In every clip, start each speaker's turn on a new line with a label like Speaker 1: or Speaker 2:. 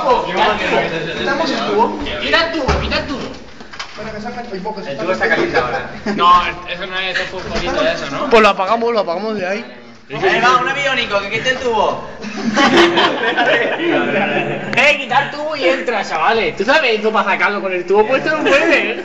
Speaker 1: tubo. Quitamos el tubo.
Speaker 2: Quita el tubo, quita el tubo.
Speaker 1: Bueno, que saca el poco.
Speaker 3: El tubo está caliente ahora.
Speaker 2: No, eso no es fosforito de eso, ¿no?
Speaker 1: Pues lo apagamos de ahí.
Speaker 3: Va, un aviónico, que quite el tubo.
Speaker 2: Quita el tubo y entra, chavales. ¿Tú sabes esto para sacarlo con el tubo puesto no puede?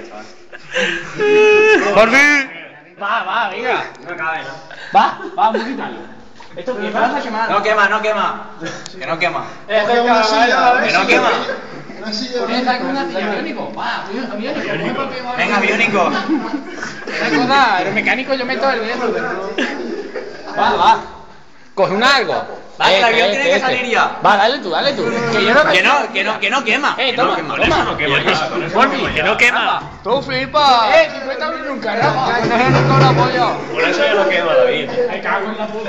Speaker 1: ¡Por fin!
Speaker 2: Va, venga.
Speaker 3: No cabe, ¿no?
Speaker 2: Vamos a quitarlo. ¿Esto quema?
Speaker 3: No quema, no quema. Que no quema.
Speaker 1: Coge una silla,
Speaker 3: Que no quema.
Speaker 1: Una silla.
Speaker 2: ¿Pones una silla aviónico? Va, aviónico.
Speaker 3: Venga, aviónico.
Speaker 2: Una cosa, aeromecánico yo meto el dedo. Va. Coge un algo.
Speaker 3: Va, que el avión tiene que salir ya.
Speaker 2: Va, dale tú. Que yo no
Speaker 3: Que no quema.
Speaker 2: Toma.
Speaker 4: Que no quema.
Speaker 1: ¡Tú flipa!
Speaker 2: 50 euros nunca, ¿no?
Speaker 1: la polla!
Speaker 4: Por eso ya no quema la vida.
Speaker 2: Me cago en la puta.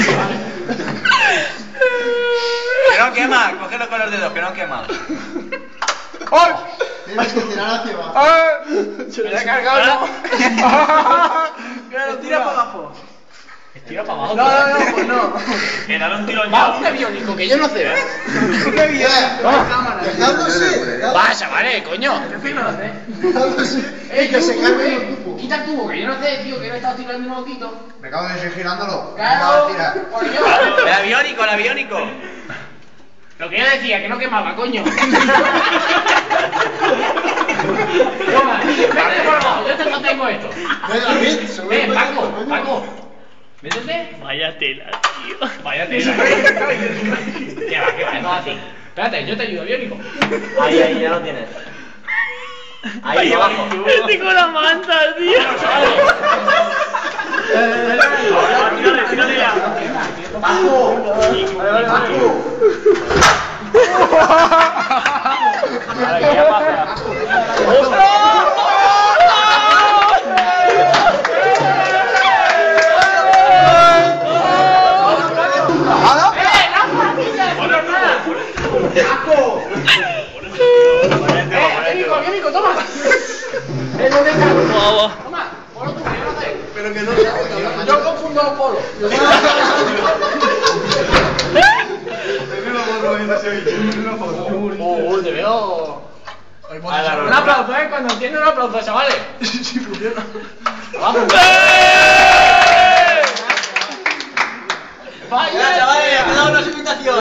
Speaker 3: Que no quema. Cógelo con los dedos, que no quema.
Speaker 1: ¡Ay!
Speaker 5: Tienes que tirar hacia abajo.
Speaker 1: ¡Ay!
Speaker 2: Se me ha cargado ya.
Speaker 3: Que lo tira para abajo.
Speaker 2: Tira para abajo.
Speaker 1: No, pues no.
Speaker 4: Que dale un tirón
Speaker 2: Va,
Speaker 4: ya.
Speaker 2: un aviónico, que yo no sé.
Speaker 5: Dejándose.
Speaker 2: Va, chavales, coño.
Speaker 5: Que se cargue el tubo.
Speaker 2: Quita el tubo, que yo no sé, tío, que no he estado tirando un moquito.
Speaker 5: Me acabo de seguir girándolo.
Speaker 2: Claro,
Speaker 5: Tira.
Speaker 3: El aviónico.
Speaker 2: Lo que yo decía, que no quemaba, coño. Toma, vete por abajo, yo te mantengo esto.
Speaker 5: Venga, David, sube el
Speaker 2: Paco.
Speaker 4: Métete. Vaya tela, tío.
Speaker 2: Vaya tela. Que va, eso es así. Espérate, yo te ayudo, aviónico.
Speaker 3: Ahí, ya lo tienes. Ahí abajo.
Speaker 4: Estoy con la manta, tío. Tírale ya. Ahora que ya pasa.
Speaker 2: Aviónico, toma. Toma, polo tú, yo no sé.
Speaker 1: Pero que no se haga.
Speaker 2: Yo confundo los polos. Te veo. Un aplauso, cuando entiende un aplauso, chavales.
Speaker 1: Sí, funciona.
Speaker 2: Vamos.
Speaker 3: Vaya, chavales, me ha dado una invitación.